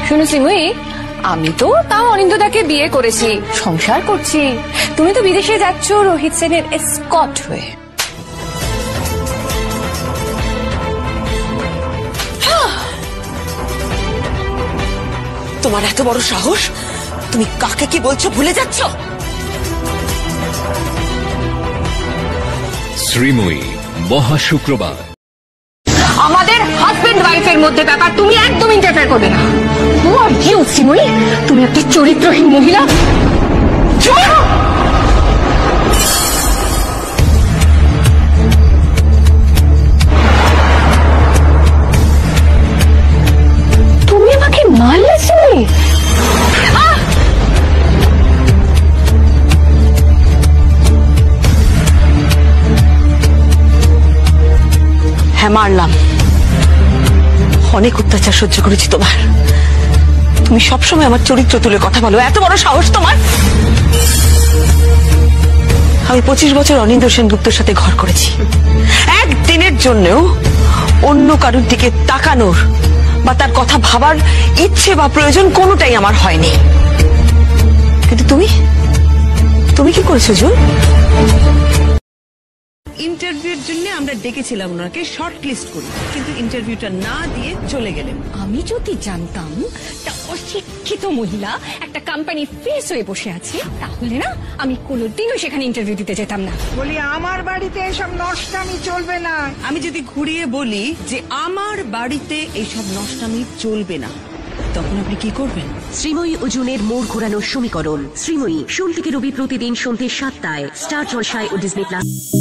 শুনো শ্রীময়ী, আমি তো তাও অনিন্দদাকে বিয়ে করেছি, সংসার করছি। তুমি তো বিদেশে যাচ্ছ রোহিত সেনের এসকর্ট হয়ে। তোমার এত বড় সাহস, তুমি কাকে কি বলছো ভুলে যাচ্ছ? শ্রীময়ী মহা শুক্রবার। আমাদের হাজবেন্ড ওয়াইফের মধ্যে ব্যাপার তুমি একদম ইন্টারফেয়ার করবে না। Who are you Sreemoyee? তুমি একটা চরিত্রহীন মহিলা। তুমি আমাকে মারলে শ্রীময়ী? হ্যাঁ মারলাম, অনেক অত্যাচার সহ্য করেছি তোমার। তুমি সবসময় আমার চরিত্র তুলে কথা বলো, এত বড় সাহস তোমার? আমি 25 বছর অনিন্দ সেনগুপ্তর সাথে ঘর করেছি, একদিনের জন্যও অন্য কারোর দিকে তাকানোর বা তার কথা ভাবার ইচ্ছে বা প্রয়োজন কোনোটাই আমার হয়নি। কিন্তু তুমি কি করেছো জুন? ইন্টারভিউর জন্য আমরা ডেকেছিলাম ওনাকে শর্ট লিস্ট করি, কিন্তু ইন্টারভিউটা না দিয়ে চলে গেলেন। আমি যদি জানতাম একটা অশিক্ষিত মহিলা একটা কোম্পানি ফেস হয়ে বসে আছে, তাহলে না আমি কোনোদিনও সেখানে ইন্টারভিউ দিতে যেতাম না। বলি আমার বাড়িতে এসব নষ্টামি চলবে না। আমি যদি ঘুরিয়ে বলি যে আমার বাড়িতে এইসব নষ্টামি চলবে না, তখন আপনি কি করবেন? শ্রীময়ী ও জুনের মোড় ঘোরানোর সমীকরণ। শ্রীময়ী সোম থেকে রবি প্রতিদিন সন্ধ্যে 7টায় স্টার জলসায় ও ডিজনি প্লাস।